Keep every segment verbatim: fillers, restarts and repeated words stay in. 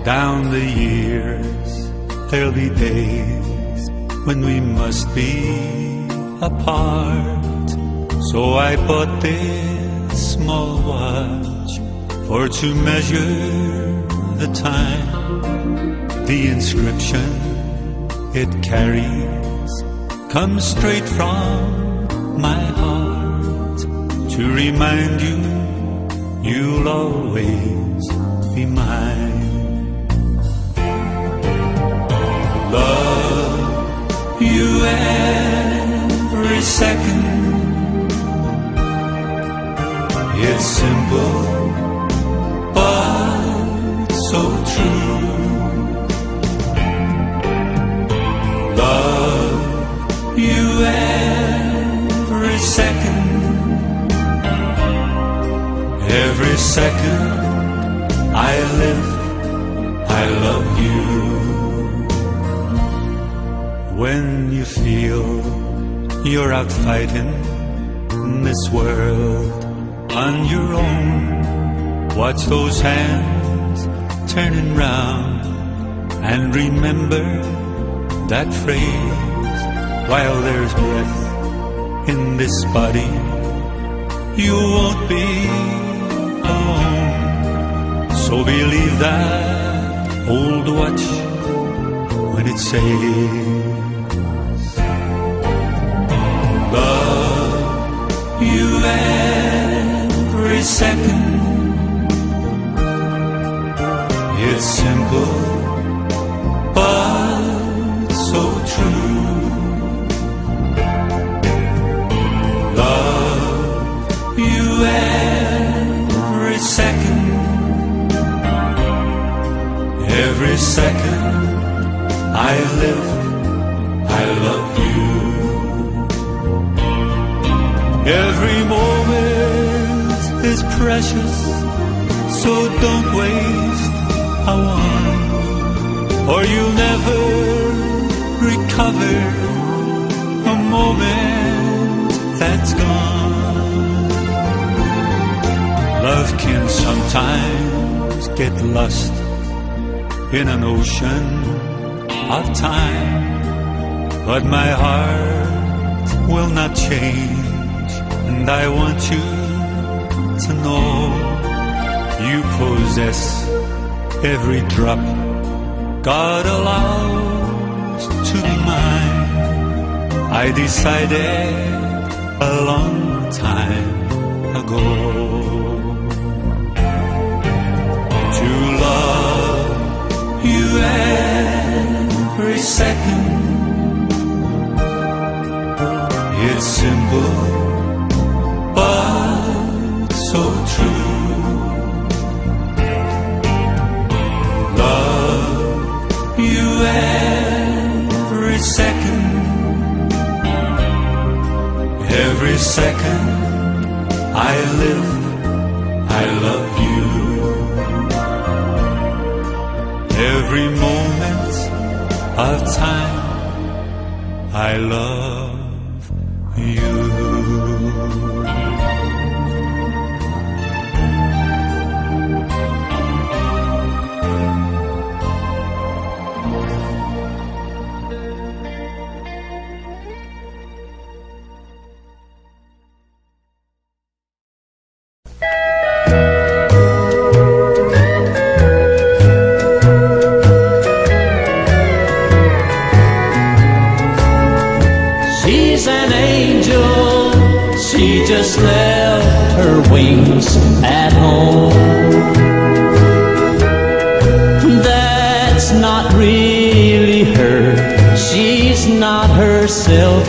Down the years, there'll be days when we must be apart. So I bought this small watch for to measure the time. The inscription it carries comes straight from my heart to remind you you'll always be mine. Love you every second. It's simple but so true. Love you every second. Every second I live, I love you. When you feel you're out fighting this world on your own, watch those hands turning round and remember that phrase. While there's breath in this body, you won't be alone. So believe that old watch when it says, love you every second. It's simple but so true. Love you every second. Every second I live, I love you. Every moment is precious, so don't waste a one, or you'll never recover a moment that's gone. Love can sometimes get lost in an ocean of time, but my heart will not change, and I want you to know you possess every drop God allows to be mine. I decided a long time ago to love you every second. It's simple but so true. Love you every second. Every second I live, I love you. Every moment of time I love you. Just left her wings at home. That's not really her. She's not herself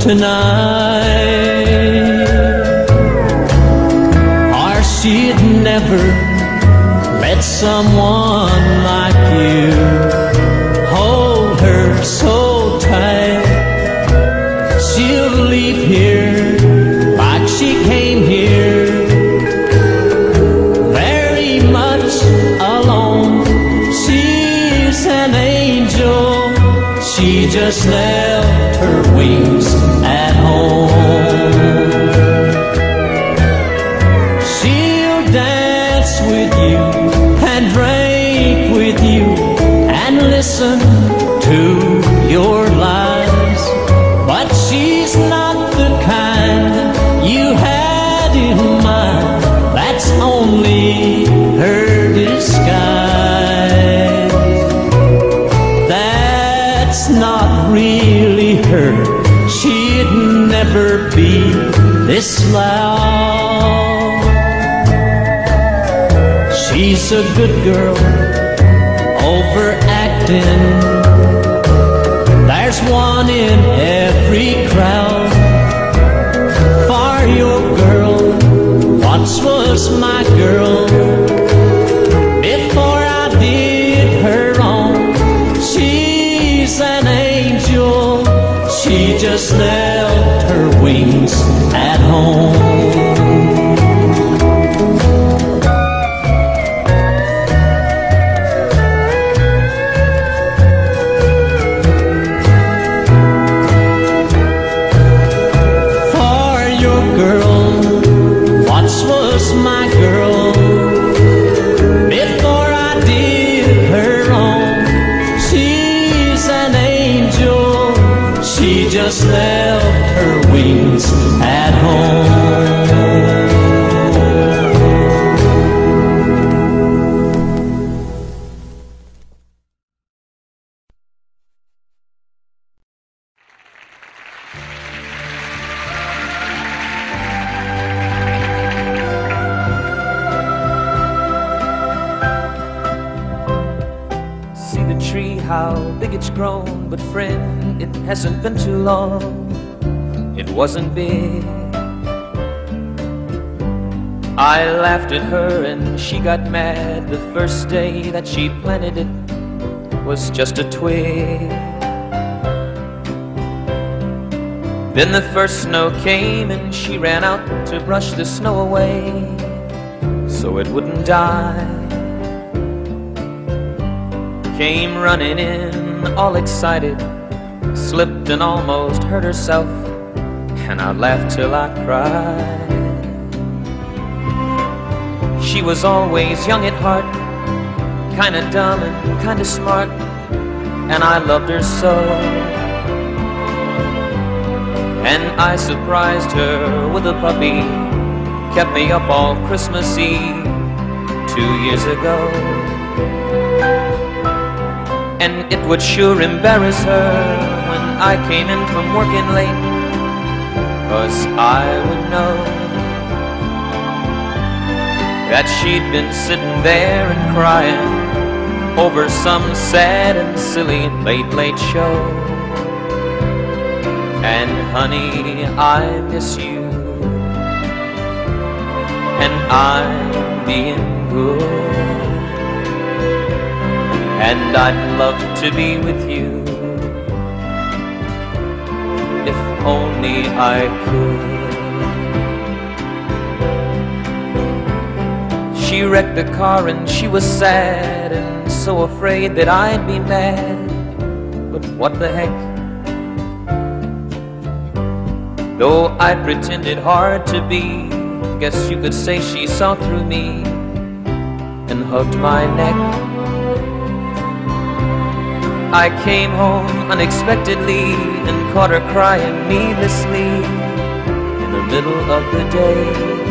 tonight. Or she'd never let someone like you hold her so tight. She'll leave here she came here, very much alone. She's an angel. She just left her wings at home. She'll dance with you and drink with you listen to your lies, but she's not the kind you had in mind. That's only her disguise. That's not really her. She'd never be this loud. She's a good girl, overacting. There's one in every crowd. For your girl, once was my girl. Before I did her wrong, she's an angel. She just left her wings at home. My girl, before I did her wrong, she's an angel. She just left her wings at home. How big it's grown, but friend, it hasn't been too long. It wasn't big. I laughed at her and she got mad. The first day that she planted it was just a twig. Then the first snow came and she ran out to brush the snow away so it wouldn't die. Came running in, all excited, slipped and almost hurt herself, and I laughed till I cried. She was always young at heart, kinda dumb and kinda smart, and I loved her so. And I surprised her with a puppy, kept me up all Christmas Eve two years ago. And it would sure embarrass her when I came in from working late, 'cause I would know that she'd been sitting there and crying over some sad and silly late, late show. And honey, I miss you, and I'm being good, and I'd love to be with you if only I could. She wrecked the car and she was sad and so afraid that I'd be mad. But what the heck? Though I pretended hard to be, guess you could say she saw through me and hugged my neck. I came home unexpectedly and caught her crying needlessly in the middle of the day.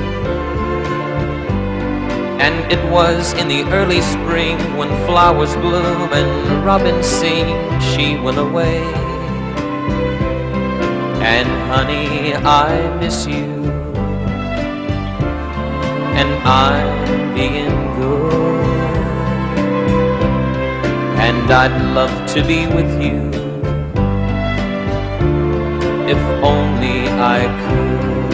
And it was in the early spring when flowers bloom and robins sing, she went away. And honey, I miss you, and I'm being good, and I'd love to be with you if only I could.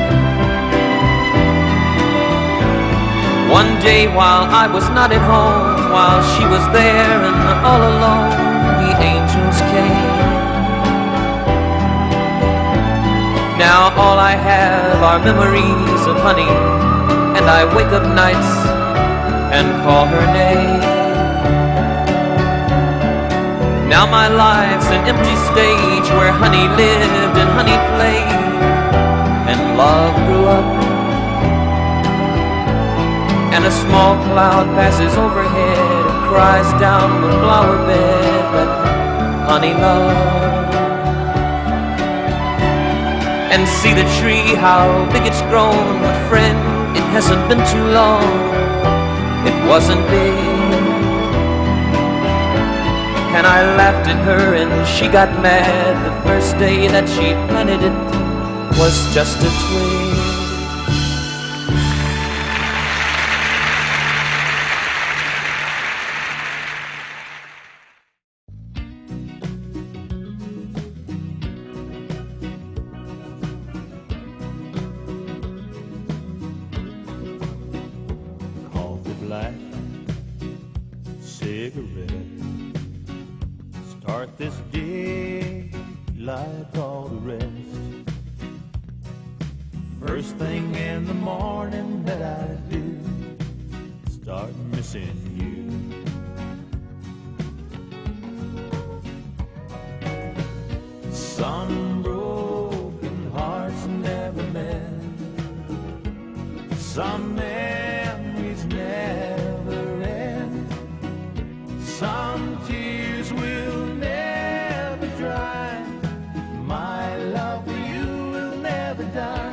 One day while I was not at home, while she was there and all alone, the angels came. Now all I have are memories of honey, and I wake up nights and call her name. Now my life's an empty stage where honey lived and honey played, and love grew up. And a small cloud passes overhead, cries down the flower bed that honey loved. And see the tree, how big it's grown. But friend, it hasn't been too long, it wasn't big. And I laughed at her and she got mad. The first day that she planted it was just a twig. Cigarette, start this day like all the rest. First thing in the morning that I do, start missing you. Some broken hearts never mend, some memories never end. Some tears will never dry. My love for you will never die.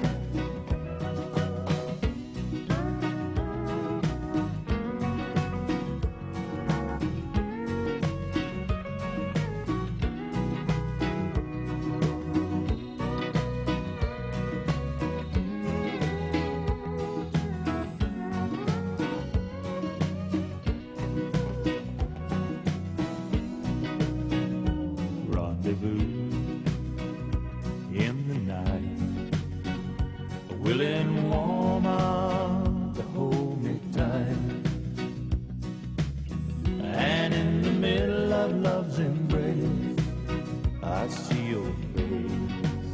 In the night, a willing woman to hold me tight, and in the middle of love's embrace, I see your face.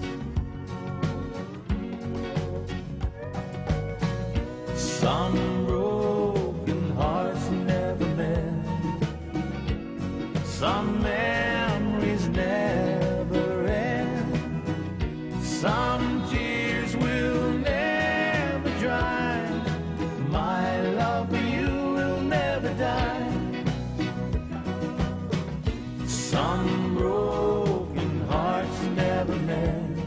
Some broken hearts never mend, some memories never end. Some tears will never dry. My love for you will never die. Some broken hearts never mend,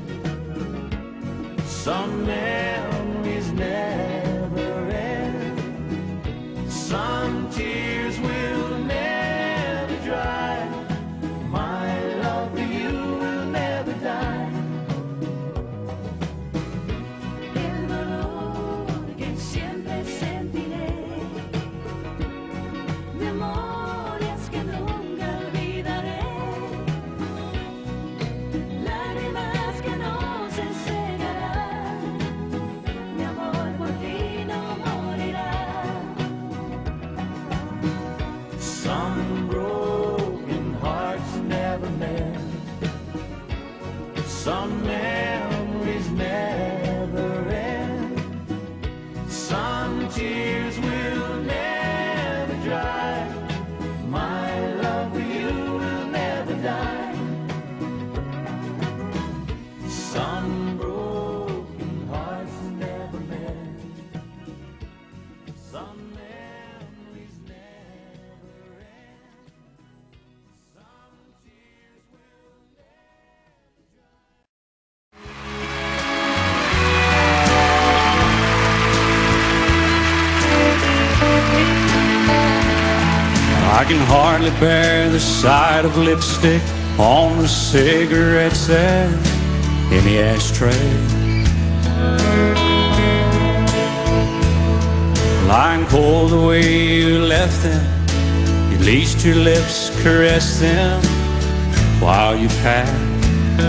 some memories never end. Some tears will never dry. My love for you will never die. Some broken hearts never mend, some memories never end. Some tears will never dry. My love for you will never die. Some broken hearts never mend, some memories never end. Some tears will never dry. I can hardly bear the sight of lipstick on the cigarettes there in the ashtray. Lying cold the way you left them, at least your lips caressed them while you passed.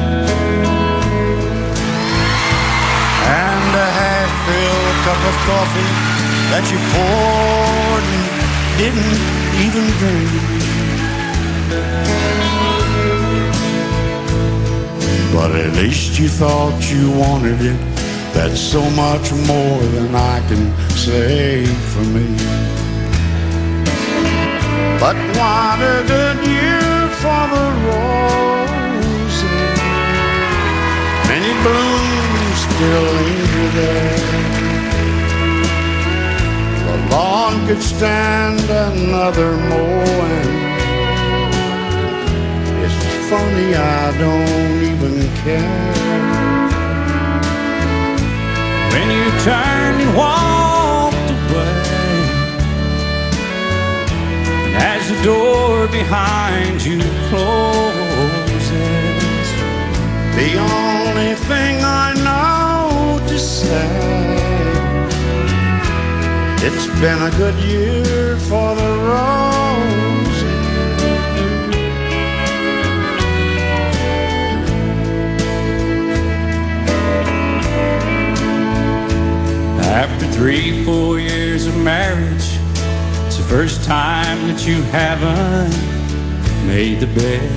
And a half-filled cup of coffee that you poured and didn't even drink. But at least you thought you wanted it. That's so much more than I can say for me. But what a good year for the roses. Many blooms still linger there. But lawn could stand another mowing. It's funny, I don't even care. When you turned and walked away, and as the door behind you closes, the only thing I know to say, it's been a good year for the roses. After three, four years of marriage, it's the first time that you haven't made the bed.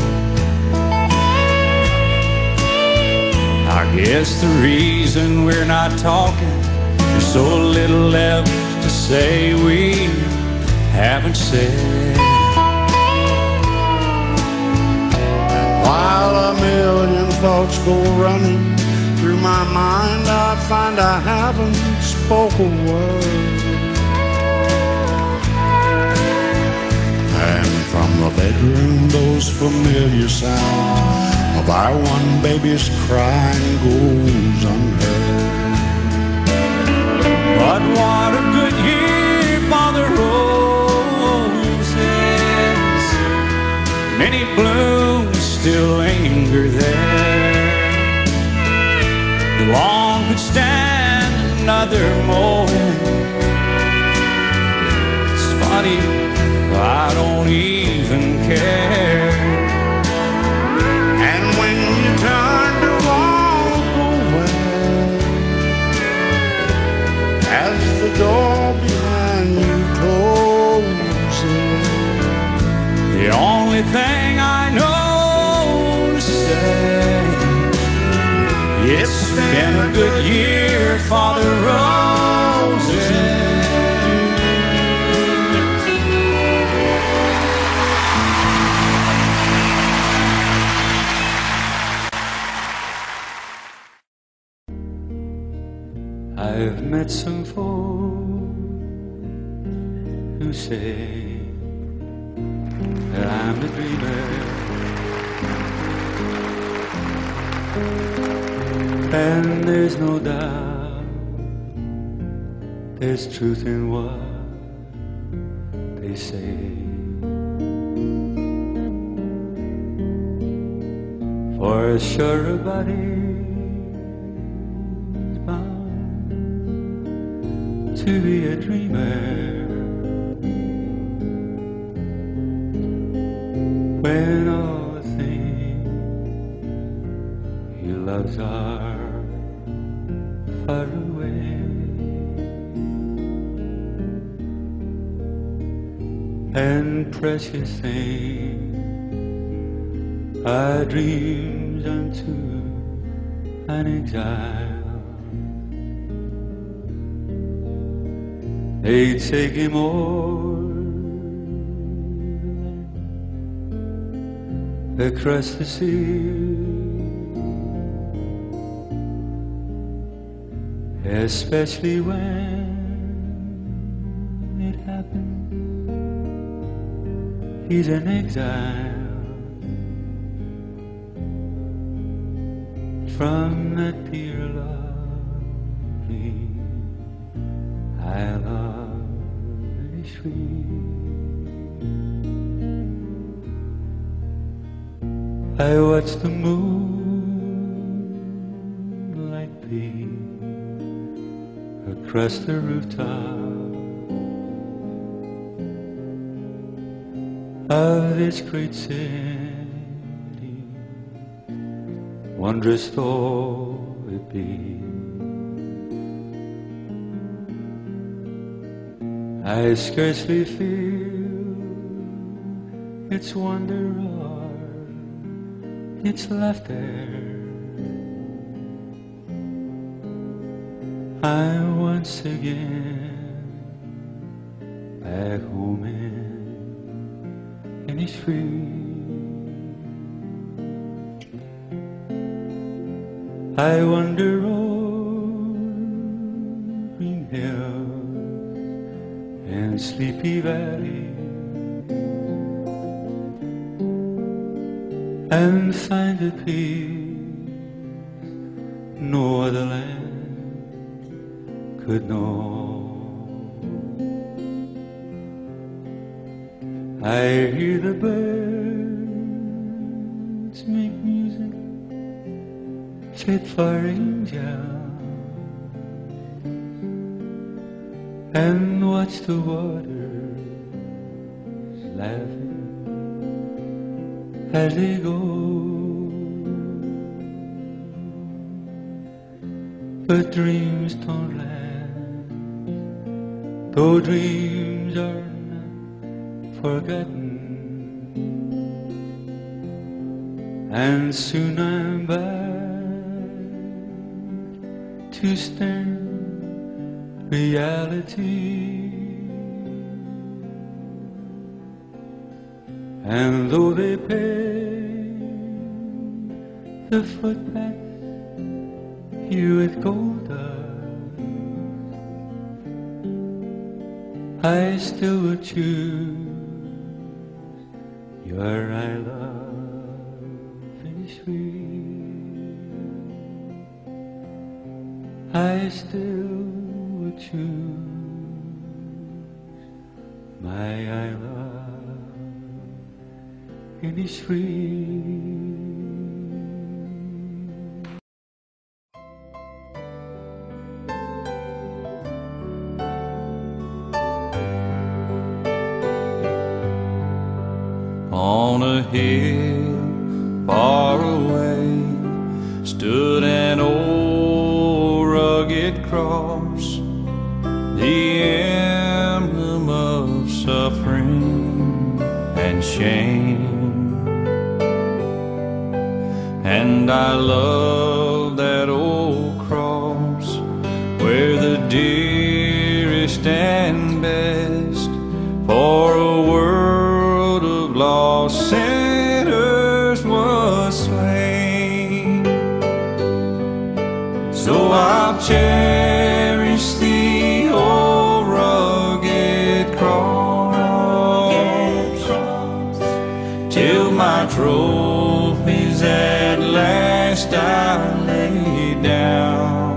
I guess the reason we're not talking, there's so little left to say we haven't said. While a million thoughts go running through my mind, I find I haven't spoke a word. And from the bedroom, those familiar sounds of our one baby's crying goes unheard. But what a good year for the roses. Many blooms still linger there. The lawn could stand another mowing. It's funny, I don't even care. And when you turn to walk away, as the door behind you closes, the only thing I know to say, it's been a good year for the roses. I've met some folks who say that I'm a dreamer, and there's no doubt there's truth in what they say. For sure a body's bound to be a dreamer when all the things he loves are far away. And precious things are dreams unto an exile. They take him o'er across the sea, especially when it happens he's an exile from that dear lovely Isle of Ishwi. I watch the moonlight beam across the rooftop of this great city, wondrous though it be. I scarcely feel its wonder or its laughter. I'm once again back home in Innisfree. I wander o'er green hills Sleepy Valley and find a peace no other land could know. I hear the birds make music fit for angels, and watch the waters laughing as they go. But dreams don't last, though dreams are forgotten, and soon I'm back to stand reality. And though they pave the footpath here with gold dust, I still would choose your I love is sweet. I still would choose my I love is sweet. On a hill far away stood an old rugged cross, the emblem of suffering and shame. And I love that old cross where the dearest and best for a world of lost sinners was slain. So I'll cherish the old rugged cross till my trophies at last I lay down,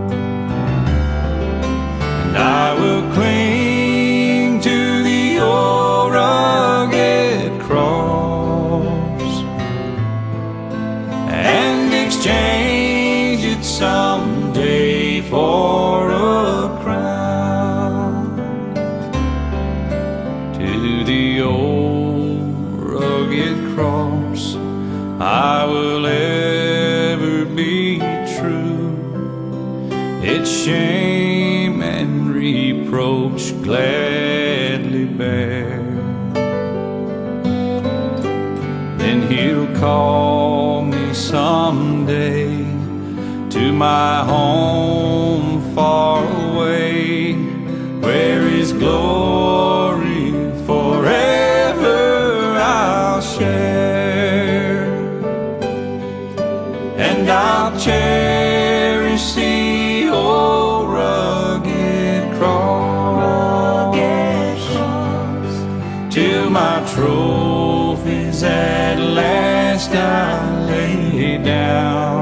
and I will cling to the old rugged cross and exchange it someday for a crown. To the old rugged cross I will ever be true, its shame and reproach gladly bear. Then he'll call me someday to my home far away, where his glory forever I'll share. And I'll cherish the old rugged cross till my trophies at last I lay down.